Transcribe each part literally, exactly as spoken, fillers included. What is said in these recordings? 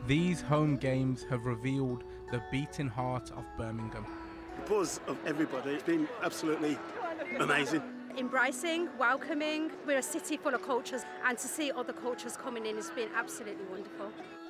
These home games have revealed the beating heart of Birmingham. The buzz of everybody has been absolutely amazing. Embracing, welcoming. We're a city full of cultures, and to see other cultures coming in has been absolutely wonderful.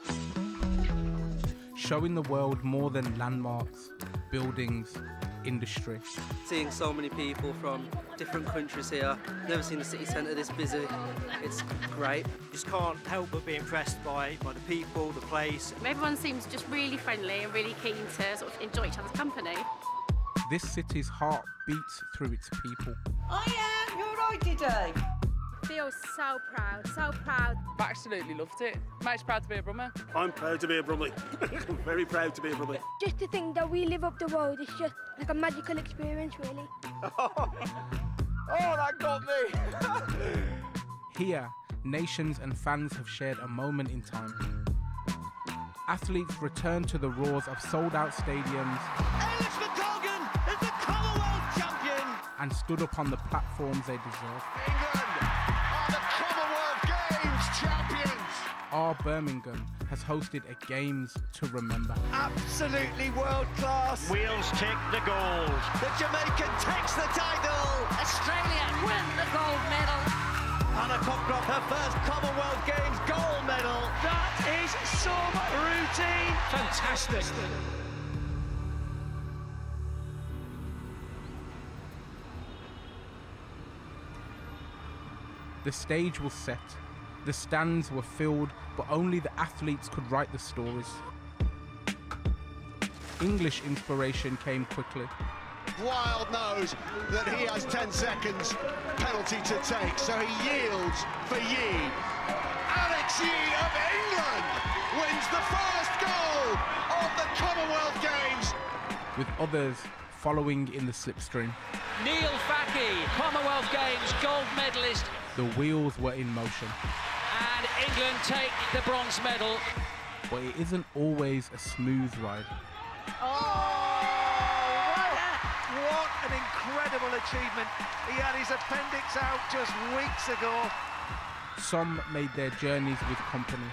Showing the world more than landmarks, buildings, industry. Seeing so many people from different countries here. Never seen the city centre this busy. It's great. Just can't help but be impressed by, by the people, the place. Everyone seems just really friendly and really keen to sort of enjoy each other's company. This city's heart beats through its people. Oh yeah, you're right today. Feel so proud, so proud. I absolutely loved it. Mate's proud to be a Brummer. I'm proud to be a Brummie. I'm very proud to be a Brummie. Just to think that we live up the road, it's just like a magical experience, really. Oh, that got me! Here, nations and fans have shared a moment in time. Athletes return to the roars of sold-out stadiums is the Commonwealth champion! And stood upon the platforms they deserve. England are the Commonwealth Games champions! Our Birmingham has hosted a Games to remember. Absolutely world class! Wheels tick the gold. The Jamaican takes the title! Australia win the gold medal. Anna Cockcroft, her first Commonwealth Games gold medal! That is some routine. Fantastic. The stage was set, the stands were filled, but only the athletes could write the stories. English inspiration came quickly. Wild knows that he has ten seconds penalty to take, so he yields for Yee. Alex Yee of England wins the first goal of the Commonwealth Games. With others following in the slipstream. Neil Facky, Commonwealth Games gold medalist. The wheels were in motion. And England take the bronze medal. But it isn't always a smooth ride. Oh, what an incredible achievement. He had his appendix out just weeks ago. Some made their journeys with company.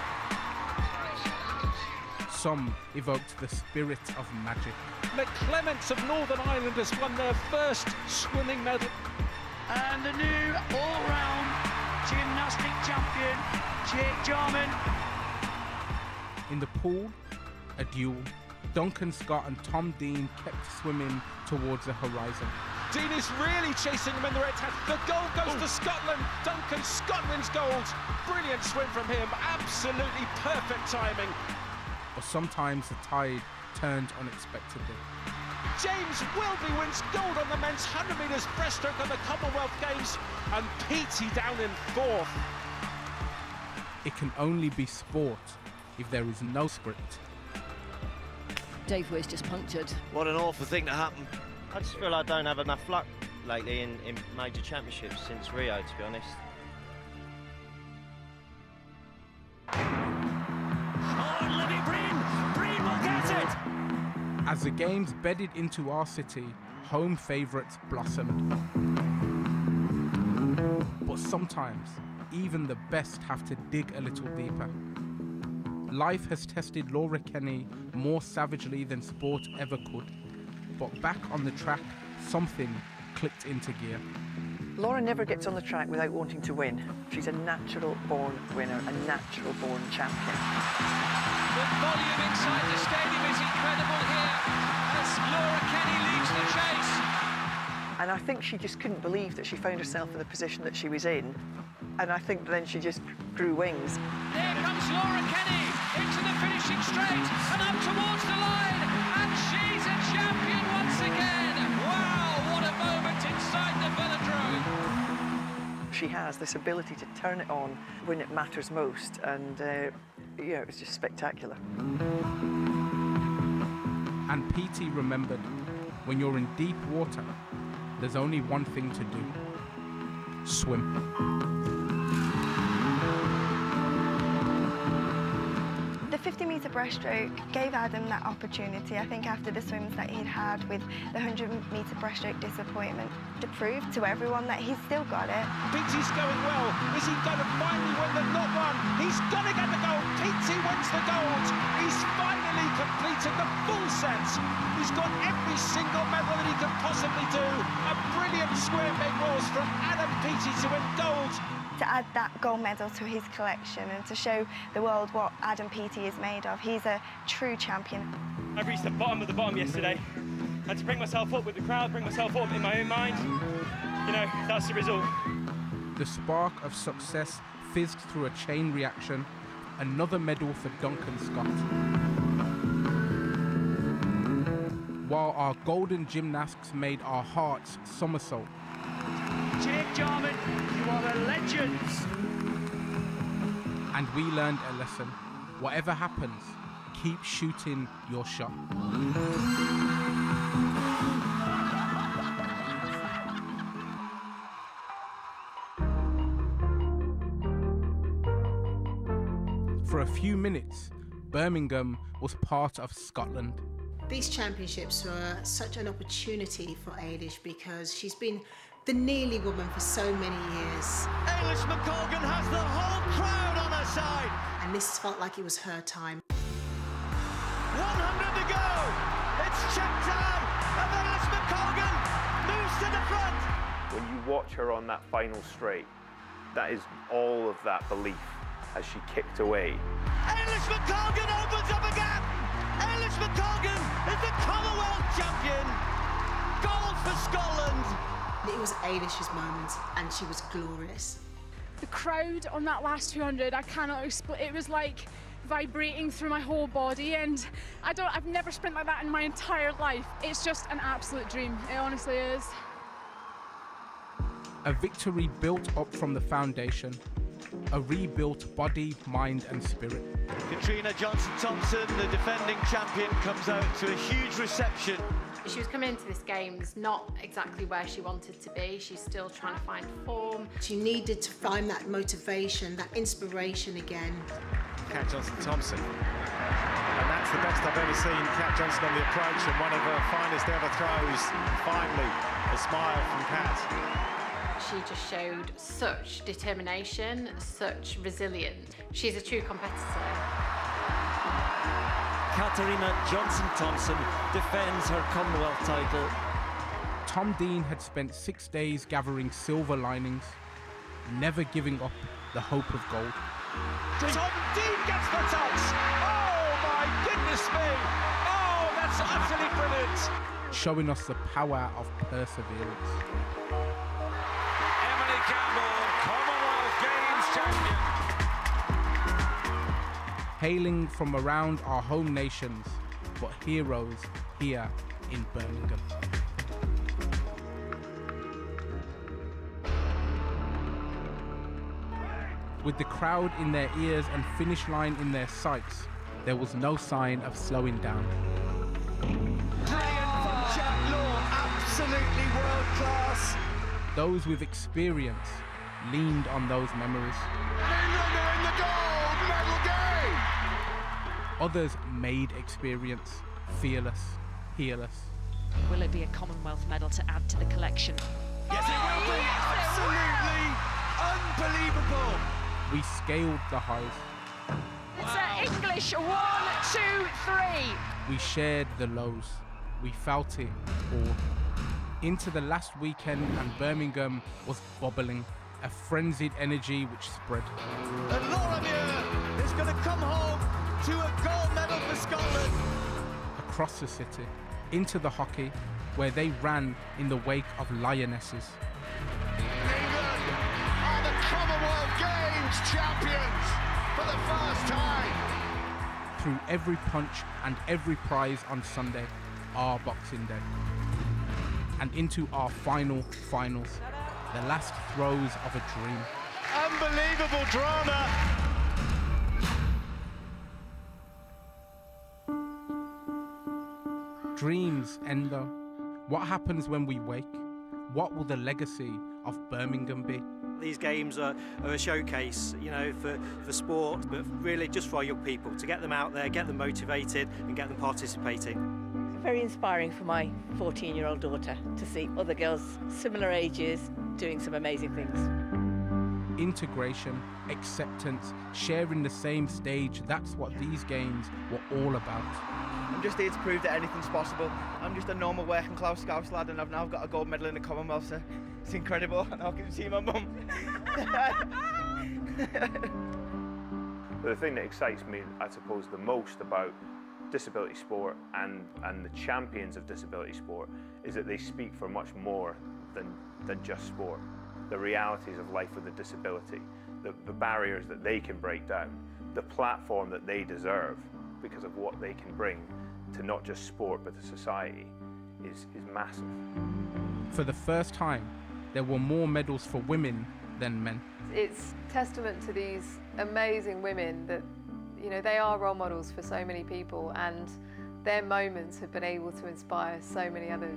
Some evoked the spirit of magic. McClements of Northern Ireland has won their first swimming medal. And the new all-round gymnastic champion, Jake Jarman. In the pool, a duel. Duncan Scott and Tom Dean kept swimming towards the horizon. Dean is really chasing him in the red hat. The goal goes to Scotland. Duncan Scott wins gold. Brilliant swim from him. Absolutely perfect timing. But sometimes the tide turned unexpectedly. James Wilby wins gold on the men's one hundred metres breaststroke at the Commonwealth Games, and Petey down in fourth. It can only be sport if there is no script. Dave was just punctured. What an awful thing to happen. I just feel I don't have enough luck lately in, in major championships since Rio, to be honest. Oh, Libby Breen! Breen will get it! As the games bedded into our city, home favourites blossomed. But sometimes, even the best have to dig a little deeper. Life has tested Laura Kenny more savagely than sport ever could. But back on the track, something clicked into gear. Laura never gets on the track without wanting to win. She's a natural-born winner, a natural-born champion. The volume inside the stadium is incredible here as Laura Kenny leads the chase. And I think she just couldn't believe that she found herself in the position that she was in. And I think then she just grew wings. There comes Laura Kenny into the finishing straight and up towards the line. And she's a champion once again. Wow, what a moment inside the velodrome. She has this ability to turn it on when it matters most. And, uh, yeah, it was just spectacular. And P T remembered, when you're in deep water, there's only one thing to do. Swim. The fifty metre breaststroke gave Adam that opportunity, I think, after the swims that he'd had with the one hundred metre breaststroke disappointment. to prove to everyone that he's still got it. Petey's going well. Is he going to finally win the not one? He's going to get the gold. Petey wins the gold. He's finally completed the full set. He's got every single medal that he could possibly do. A brilliant square big horse from Adam Petey to win gold. To add that gold medal to his collection and to show the world what Adam Petey is made of. He's a true champion. I reached the bottom of the bottom yesterday. I had to bring myself up with the crowd, bring myself up in my own mind. You know, that's the result. The spark of success fizzed through a chain reaction. Another medal for Duncan Scott. While our golden gymnasts made our hearts somersault. Jake Jarman, you are the legends. And we learned a lesson. Whatever happens, keep shooting your shot. For a few minutes, Birmingham was part of Scotland. These championships were such an opportunity for Eilish because she's been the nearly woman for so many years. Eilish McColgan has the whole crowd on her side. And this felt like it was her time. one hundred to go. It's check time. And Eilish McColgan moves to the front. When you watch her on that final straight, that is all of that belief as she kicked away. Eilish McColgan opens up a gap. Eilish McColgan is the Commonwealth champion. Gold for Scotland. It was Eilish's moment, and she was glorious. The crowd on that last two hundred, I cannot explain. It was like vibrating through my whole body, and I don't. I've never sprinted like that in my entire life. It's just an absolute dream. It honestly is. A victory built up from the foundation. A rebuilt body, mind and spirit. Katrina Johnson-Thompson, the defending champion, comes out to a huge reception. She was coming into this Games not exactly where she wanted to be. She's still trying to find form. She needed to find that motivation, that inspiration again. Kat Johnson-Thompson. And that's the best I've ever seen Kat Johnson on the approach, and one of her finest ever throws. Finally, a smile from Kat. She just showed such determination, such resilience. She's a true competitor. Katarina Johnson-Thompson defends her Commonwealth title. Tom Dean had spent six days gathering silver linings, never giving up the hope of gold. Tom Dean gets the touch! Oh my goodness me! Oh, that's utterly brilliant! Showing us the power of perseverance. Emily Campbell, Commonwealth Games champion. Hailing from around our home nations, but heroes here in Birmingham. With the crowd in their ears and finish line in their sights, there was no sign of slowing down. Brilliant from Jack Law, absolutely world class. Those with experience leaned on those memories. England are in the gold medal game. Others made experience, fearless, fearless. Will it be a Commonwealth medal to add to the collection? Yes, it will be. Absolutely unbelievable. We scaled the highs. It's an English one, two, three. We shared the lows. We felt it all. Into the last weekend, and Birmingham was bubbling, a frenzied energy which spread. And Laureate is going to come home to a gold medal for Scotland. Across the city, into the hockey, where they ran in the wake of lionesses. England are the Commonwealth Games champions for the first time. Through every punch and every prize on Sunday, our Boxing Day. And into our final finals, the last throes of a dream. Unbelievable drama. Dreams, Endo. What happens when we wake? What will the legacy of Birmingham be? These games are, are a showcase, you know, for, for sport, but really just for our young people, to get them out there, get them motivated and get them participating. very inspiring for my fourteen-year-old daughter to see other girls similar ages doing some amazing things. Integration, acceptance, sharing the same stage, that's what these games were all about. I'm just here to prove that anything's possible. I'm just a normal working class Scouse lad, and I've now got a gold medal in the Commonwealth, so it's incredible, and I can see my mum. The thing that excites me, I suppose, the most about disability sport and, and the champions of disability sport is that they speak for much more than, than just sport. The realities of life with a disability, the, the barriers that they can break down, the platform that they deserve because of what they can bring to not just sport but to society is, is massive. For the first time, there were more medals for women than men. It's testament to these amazing women that, you know, they are role models for so many people, and their moments have been able to inspire so many others.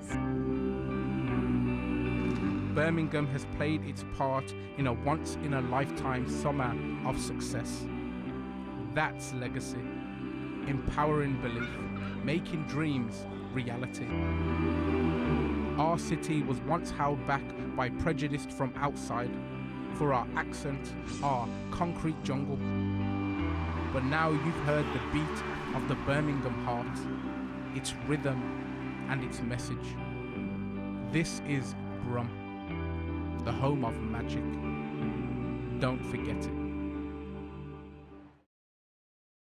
Birmingham has played its part in a once-in-a-lifetime summer of success. That's legacy. Empowering belief, making dreams reality. Our city was once held back by prejudice from outside, for our accent, our concrete jungle. But now you've heard the beat of the Birmingham heart, its rhythm and its message. This is Brum, the home of magic. Don't forget it.